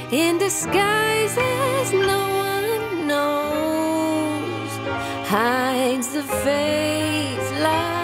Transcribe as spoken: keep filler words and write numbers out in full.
in disguises no one knows, hides the faith like